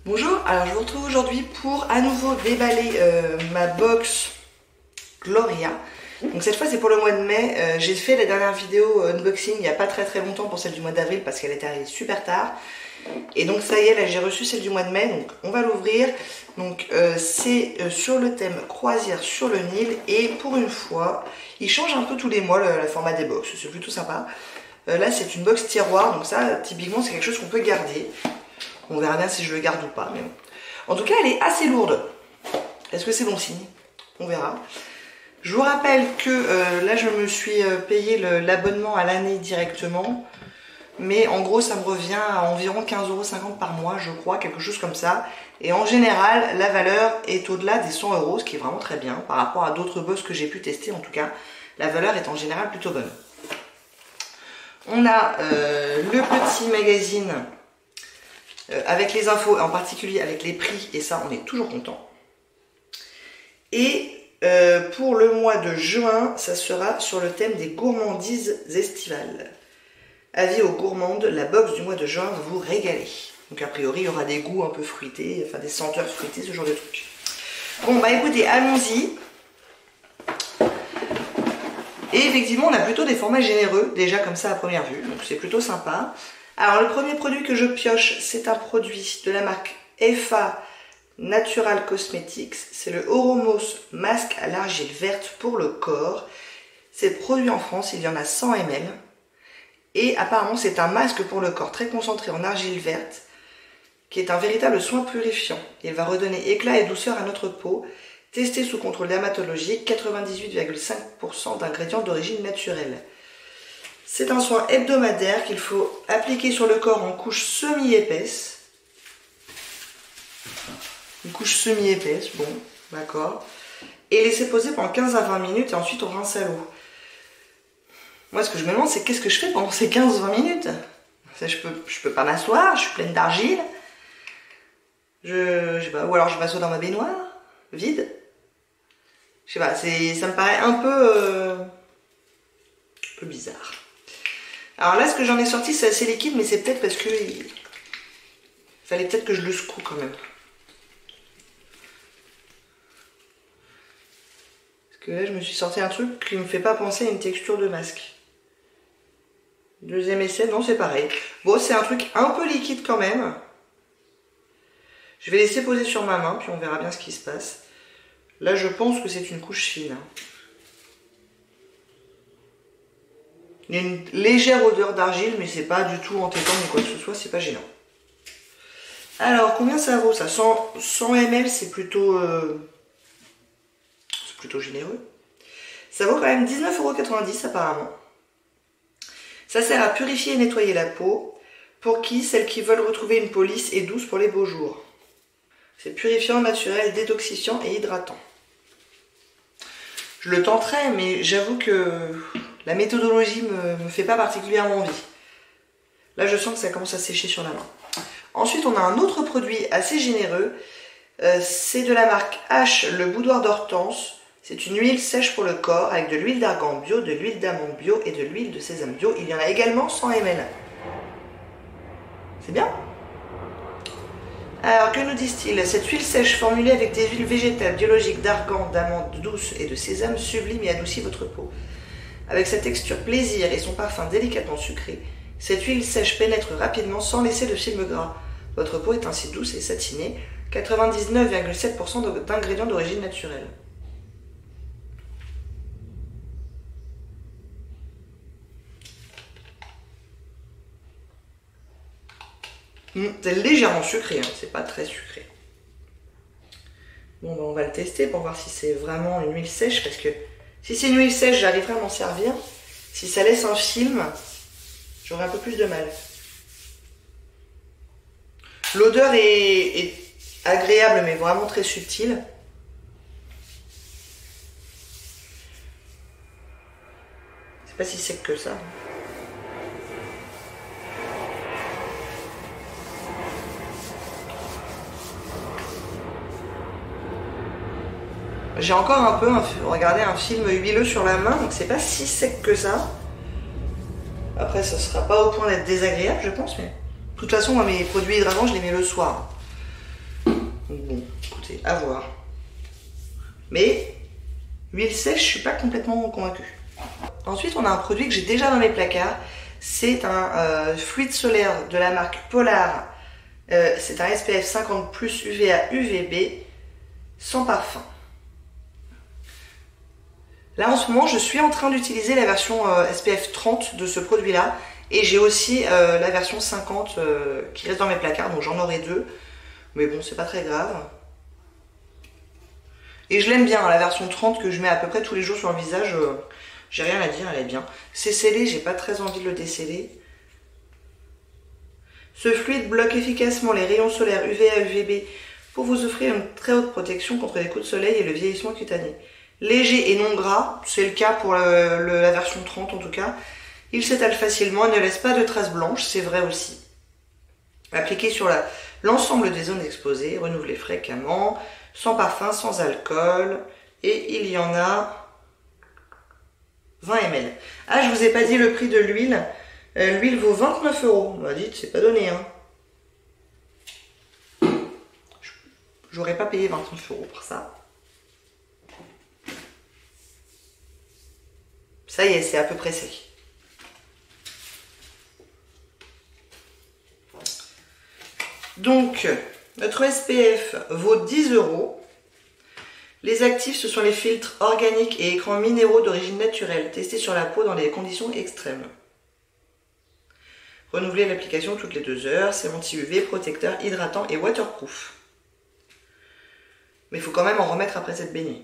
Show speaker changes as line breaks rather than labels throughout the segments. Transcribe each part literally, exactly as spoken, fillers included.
Bonjour, alors je vous retrouve aujourd'hui pour à nouveau déballer euh, ma box Gloria. Donc cette fois c'est pour le mois de mai. Euh, j'ai fait la dernière vidéo euh, unboxing il n'y a pas très très longtemps pour celle du mois d'avril parce qu'elle est arrivée super tard. Et donc ça y est, là j'ai reçu celle du mois de mai, donc on va l'ouvrir. Donc euh, c'est euh, sur le thème croisière sur le Nil et pour une fois, il change un peu tous les mois le, le format des box, c'est plutôt sympa. Euh, là c'est une box tiroir, donc ça typiquement c'est quelque chose qu'on peut garder. On verra bien si je le garde ou pas, mais bon. En tout cas, elle est assez lourde. Est-ce que c'est bon signe? On verra. Je vous rappelle que euh, là, je me suis euh, payé l'abonnement à l'année directement. Mais en gros, ça me revient à environ quinze euros cinquante par mois, je crois, quelque chose comme ça. Et en général, la valeur est au-delà des cent euros, ce qui est vraiment très bien. Par rapport à d'autres box que j'ai pu tester, en tout cas, la valeur est en général plutôt bonne. On a euh, le petit magazine Euh, avec les infos, en particulier avec les prix, et ça on est toujours content. Et euh, pour le mois de juin, ça sera sur le thème des gourmandises estivales. Avis aux gourmandes, la box du mois de juin va vous régaler. Donc a priori il y aura des goûts un peu fruités, enfin des senteurs fruitées, ce genre de trucs. Bon bah écoutez, allons-y. Et effectivement on a plutôt des formats généreux, déjà comme ça à première vue, donc c'est plutôt sympa. Alors le premier produit que je pioche, c'est un produit de la marque F A Natural Cosmetics. C'est le Oromos masque à l'argile verte pour le corps. C'est produit en France, il y en a cent millilitres. Et apparemment c'est un masque pour le corps très concentré en argile verte, qui est un véritable soin purifiant. Il va redonner éclat et douceur à notre peau. Testé sous contrôle dermatologique, quatre-vingt-dix-huit virgule cinq pour cent d'ingrédients d'origine naturelle. C'est un soin hebdomadaire qu'il faut appliquer sur le corps en couche semi-épaisse. Une couche semi-épaisse, bon, d'accord. Et laisser poser pendant quinze à vingt minutes et ensuite on rince à l'eau. Moi, ce que je me demande, c'est qu'est-ce que je fais pendant ces quinze à vingt minutes? Je peux, je peux pas m'asseoir, je suis pleine d'argile. Je, je sais pas, ou alors je m'assois dans ma baignoire, vide. Je sais pas, ça me paraît un peu, euh, un peu bizarre. Alors là, ce que j'en ai sorti, c'est assez liquide, mais c'est peut-être parce que il fallait peut-être que je le secoue quand même. Parce que là, je me suis sorti un truc qui me fait pas penser à une texture de masque. Deuxième essai, non, c'est pareil. Bon, c'est un truc un peu liquide quand même. Je vais laisser poser sur ma main, puis on verra bien ce qui se passe. Là, je pense que c'est une couche fine. Il y a une légère odeur d'argile, mais c'est pas du tout entêtant ni quoi que ce soit, c'est pas gênant. Alors, combien ça vaut ça? cent millilitres, c'est plutôt, euh, c'est plutôt généreux. Ça vaut quand même dix-neuf euros quatre-vingt-dix apparemment. Ça sert à purifier et nettoyer la peau. Pour qui? Celles qui veulent retrouver une peau lisse et douce pour les beaux jours. C'est purifiant, naturel, détoxifiant et hydratant. Je le tenterai, mais j'avoue que la méthodologie me, me fait pas particulièrement envie. Là, je sens que ça commence à sécher sur la main. Ensuite, on a un autre produit assez généreux. Euh, c'est de la marque H, le boudoir d'hortense. C'est une huile sèche pour le corps avec de l'huile d'argan bio, de l'huile d'amande bio et de l'huile de sésame bio. Il y en a également cent millilitres. C'est bien? Alors, que nous disent-ils? Cette huile sèche formulée avec des huiles végétales biologiques d'argan, d'amande douce et de sésame sublime et adoucit votre peau. Avec sa texture plaisir et son parfum délicatement sucré, cette huile sèche pénètre rapidement sans laisser de film gras. Votre peau est ainsi douce et satinée, quatre-vingt-dix-neuf virgule sept pour cent d'ingrédients d'origine naturelle. Mmh, c'est légèrement sucré, hein, c'est pas très sucré. Bon, ben, on va le tester pour voir si c'est vraiment une huile sèche, parce que si c'est une huile sèche, j'arriverai à m'en servir. Si ça laisse un film, j'aurai un peu plus de mal. L'odeur est, est agréable, mais vraiment très subtile. C'est pas si sec que ça. J'ai encore un peu regardé un film huileux sur la main, donc c'est pas si sec que ça. Après, ça sera pas au point d'être désagréable, je pense, mais de toute façon, moi, mes produits hydratants, je les mets le soir. Donc bon, écoutez, à voir. Mais huile sèche, je suis pas complètement convaincue. Ensuite, on a un produit que j'ai déjà dans mes placards. C'est un euh, fluide solaire de la marque Polar. Euh, c'est un S P F cinquante plus, U V A U V B, sans parfum. Là, en ce moment, je suis en train d'utiliser la version euh, S P F trente de ce produit-là. Et j'ai aussi euh, la version cinquante euh, qui reste dans mes placards, donc j'en aurai deux. Mais bon, c'est pas très grave. Et je l'aime bien, la version trente que je mets à peu près tous les jours sur le visage. Euh, J'ai rien à dire, elle est bien. C'est scellé, j'ai pas très envie de le déceller. Ce fluide bloque efficacement les rayons solaires U V A U V B pour vous offrir une très haute protection contre les coups de soleil et le vieillissement cutané. Léger et non gras, c'est le cas pour le, le, la version trente en tout cas. Il s'étale facilement et ne laisse pas de traces blanches, c'est vrai aussi. Appliqué sur l'ensemble des zones exposées, renouvelé fréquemment, sans parfum, sans alcool. Et il y en a vingt millilitres. Ah, je vous ai pas dit le prix de l'huile. Euh, l'huile vaut vingt-neuf euros. On m'a dit, c'est pas donné. Hein. J'aurais pas payé vingt-neuf euros pour ça. Ça y est, c'est à peu près sec. Donc, notre S P F vaut dix euros. Les actifs, ce sont les filtres organiques et écrans minéraux d'origine naturelle, testés sur la peau dans des conditions extrêmes. Renouveler l'application toutes les deux heures, c'est anti-U V, protecteur, hydratant et waterproof. Mais il faut quand même en remettre après cette baignée.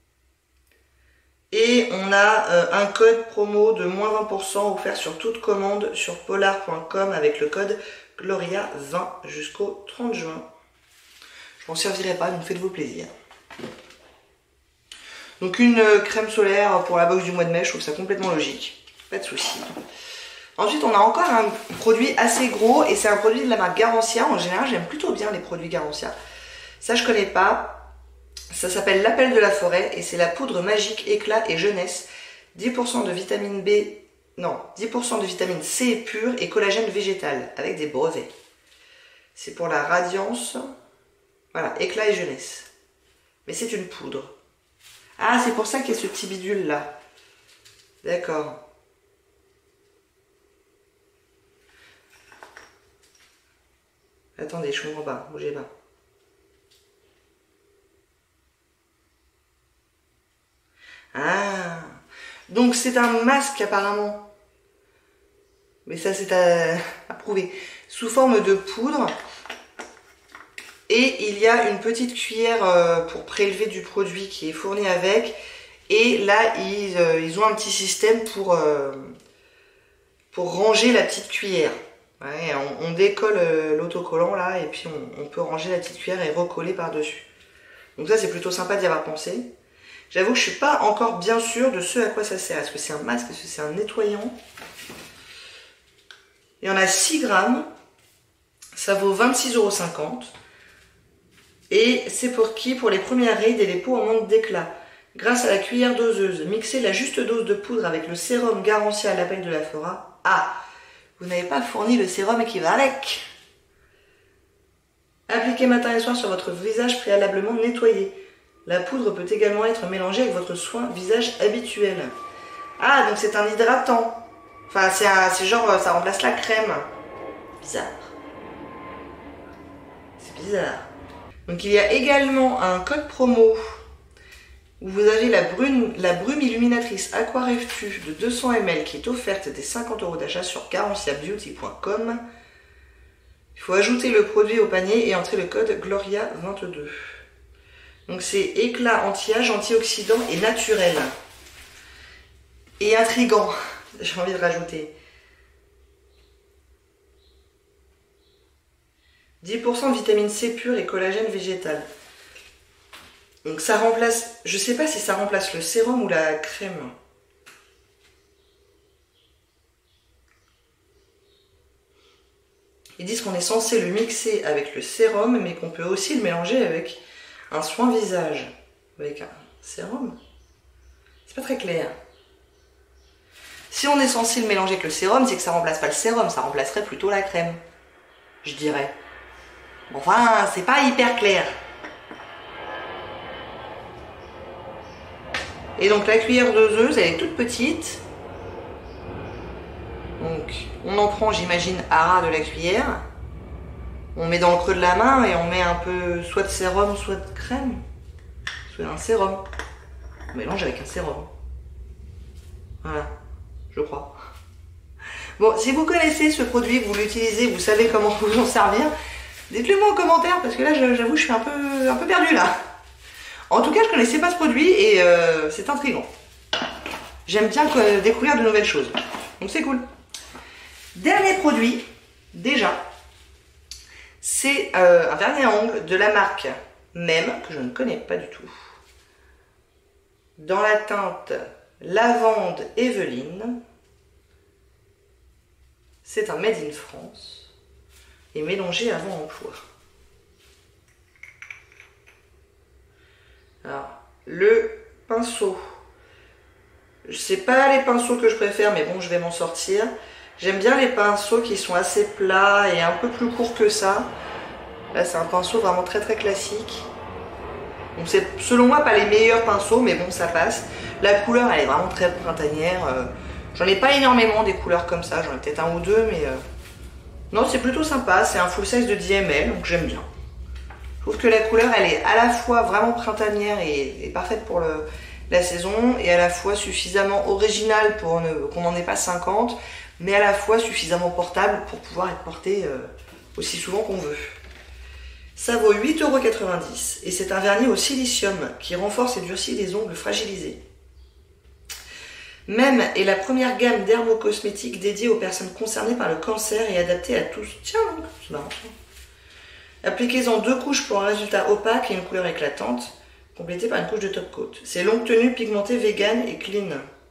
Et on a euh, un code promo de moins vingt pour cent offert sur toute commande sur polar point com avec le code Gloria vingt jusqu'au trente juin. Je m'en servirai pas, donc faites-vous plaisir. Donc une crème solaire pour la box du mois de mai, je trouve ça complètement logique. Pas de souci. Ensuite, on a encore un produit assez gros et c'est un produit de la marque Garancia. En général, j'aime plutôt bien les produits Garancia. Ça, je connais pas. Ça s'appelle l'appel de la forêt et c'est la poudre magique éclat et jeunesse. dix pour cent de vitamine B, non, dix pour cent de vitamine C pure et collagène végétal avec des brevets. C'est pour la radiance. Voilà, éclat et jeunesse. Mais c'est une poudre. Ah, c'est pour ça qu'il y a ce petit bidule là. D'accord. Attendez, je comprends pas, bougez pas. Ah, donc c'est un masque apparemment. Mais ça c'est à, à prouver. Sous forme de poudre. Et il y a une petite cuillère euh, pour prélever du produit qui est fournie avec. Et là, ils, euh, ils ont un petit système pour, euh, pour ranger la petite cuillère. Ouais, on, on décolle euh, l'autocollant là et puis on, on peut ranger la petite cuillère et recoller par-dessus. Donc ça c'est plutôt sympa d'y avoir pensé. J'avoue que je suis pas encore bien sûre de ce à quoi ça sert. Est-ce que c'est un masque? Est-ce que c'est un nettoyant? Il y en a six grammes. Ça vaut vingt-six euros cinquante. Et c'est pour qui? Pour les premières rides et les peaux en manque d'éclat. Grâce à la cuillère doseuse, mixez la juste dose de poudre avec le sérum Garancia à l'appel de la Flora. Ah, vous n'avez pas fourni le sérum qui va avec. Appliquez matin et soir sur votre visage préalablement nettoyé. La poudre peut également être mélangée avec votre soin visage habituel. Ah, donc c'est un hydratant. Enfin, c'est genre, ça remplace la crème. Bizarre. C'est bizarre. Donc il y a également un code promo où vous avez la, brune, la brume illuminatrice Aquareftu de deux cents millilitres qui est offerte des cinquante euros d'achat sur garancia beauty point com. Il faut ajouter le produit au panier et entrer le code Gloria vingt-deux. Donc c'est éclat anti-âge, antioxydant et naturel. Et intriguant, j'ai envie de rajouter. dix pour cent de vitamine C pure et collagène végétal. Donc ça remplace, je sais pas si ça remplace le sérum ou la crème. Ils disent qu'on est censé le mixer avec le sérum, mais qu'on peut aussi le mélanger avec un soin visage. Avec un sérum. C'est pas très clair. Si on est censé le mélanger avec le sérum, c'est que ça remplace pas le sérum, ça remplacerait plutôt la crème. Je dirais. Enfin, c'est pas hyper clair. Et donc la cuillère doseuse, elle est toute petite. Donc on en prend, j'imagine, à ras de la cuillère. On met dans le creux de la main et on met un peu soit de sérum, soit de crème. Soit un sérum. On mélange avec un sérum. Voilà, je crois. Bon, si vous connaissez ce produit, que vous l'utilisez, vous savez comment vous en servir, dites-le moi en commentaire parce que là, j'avoue, je suis un peu, un peu perdue là. En tout cas, je connaissais pas ce produit et euh, c'est intriguant. J'aime bien découvrir de nouvelles choses. Donc c'est cool. Dernier produit, déjà, c'est euh, un vernis à ongles de la marque Même, que je ne connais pas du tout. Dans la teinte Lavande Evelyne. C'est un Made in France et mélangé avant emploi. Alors, le pinceau. C'est pas les pinceaux que je préfère, mais bon, je vais m'en sortir. J'aime bien les pinceaux qui sont assez plats et un peu plus courts que ça. Là, c'est un pinceau vraiment très très classique. Donc, c'est selon moi pas les meilleurs pinceaux, mais bon, ça passe. La couleur, elle est vraiment très printanière. Euh, J'en ai pas énormément des couleurs comme ça, j'en ai peut-être un ou deux, mais euh... non, c'est plutôt sympa. C'est un full size de dix millilitres, donc j'aime bien. Je trouve que la couleur, elle est à la fois vraiment printanière et, et parfaite pour le, la saison, et à la fois suffisamment originale pour qu'on n'en ait pas cinquante, mais à la fois suffisamment portable pour pouvoir être porté euh, aussi souvent qu'on veut. Ça vaut huit euros quatre-vingt-dix et c'est un vernis au silicium qui renforce et durcit les ongles fragilisés. Même est la première gamme dermocosmétiques dédiée aux personnes concernées par le cancer et adaptée à tous. Tiens, c'est marrant. Appliquez-en deux couches pour un résultat opaque et une couleur éclatante, complétée par une couche de top coat. C'est longue tenue pigmentée vegan et clean.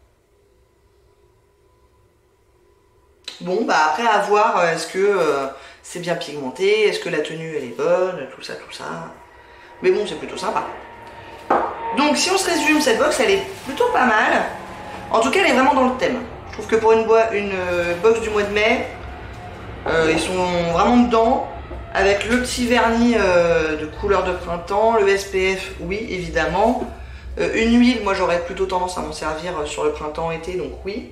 Bon, bah après à voir, est-ce que euh, c'est bien pigmenté, est-ce que la tenue elle est bonne, tout ça, tout ça. Mais bon, c'est plutôt sympa. Donc si on se résume, cette box elle est plutôt pas mal. En tout cas, elle est vraiment dans le thème. Je trouve que pour une, une euh, box du mois de mai, euh, ils sont vraiment dedans. Avec le petit vernis euh, de couleur de printemps, le S P F, oui, évidemment. Euh, une huile, moi j'aurais plutôt tendance à m'en servir sur le printemps-été, donc oui.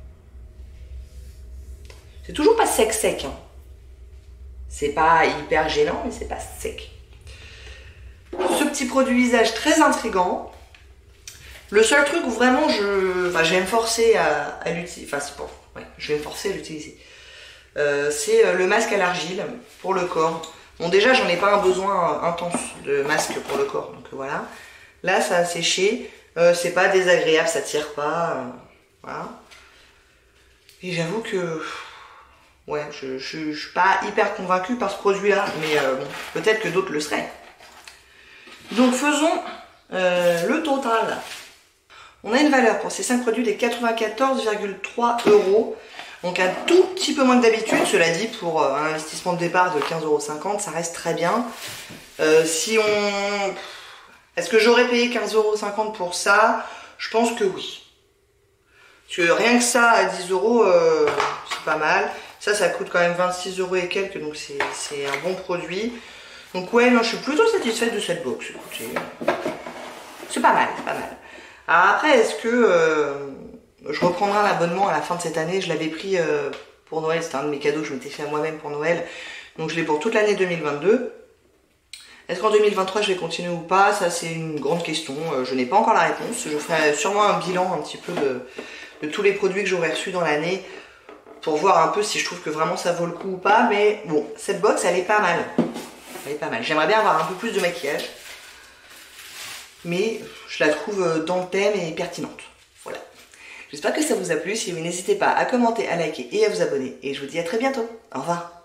C'est toujours pas sec sec. Hein. C'est pas hyper gênant, mais c'est pas sec. Ce petit produit visage très intriguant. Le seul truc où vraiment je, enfin, je vais me forcer à, à l'utiliser, enfin c'est bon, ouais, je vais me forcer à l'utiliser, euh, c'est le masque à l'argile pour le corps. Bon déjà j'en ai pas un besoin intense de masque pour le corps, donc voilà. Là ça a séché, euh, c'est pas désagréable, ça tire pas, euh, voilà. Et j'avoue que, ouais, je, je, je suis pas hyper convaincue par ce produit là, mais euh, bon, peut-être que d'autres le seraient. Donc faisons euh, le total. On a une valeur pour ces cinq produits de quatre-vingt-quatorze virgule trois euros. Donc un tout petit peu moins que d'habitude. Cela dit, pour un investissement de départ de quinze euros cinquante, ça reste très bien. Euh, si on... Est-ce que j'aurais payé quinze euros cinquante pour ça? Je pense que oui. Parce que rien que ça, à dix euros, euh, c'est pas mal. Ça, ça coûte quand même vingt-six euros et quelques, donc c'est un bon produit. Donc ouais, non, je suis plutôt satisfaite de cette box. Écoutez, c'est pas mal, c'est pas mal. Alors après, est-ce que euh, je reprendrai un abonnement à la fin de cette année? Je l'avais pris euh, pour Noël, c'était un de mes cadeaux que je m'étais fait à moi-même pour Noël. Donc je l'ai pour toute l'année deux mille vingt-deux. Est-ce qu'en deux mille vingt-trois je vais continuer ou pas? Ça c'est une grande question, je n'ai pas encore la réponse. Je ferai sûrement un bilan un petit peu de, de tous les produits que j'aurai reçus dans l'année pour voir un peu si je trouve que vraiment ça vaut le coup ou pas. Mais bon, cette box elle est pas mal. Elle est pas mal. J'aimerais bien avoir un peu plus de maquillage. Mais je la trouve dans le thème et pertinente. Voilà. J'espère que ça vous a plu. Si oui, n'hésitez pas à commenter, à liker et à vous abonner. Et je vous dis à très bientôt. Au revoir.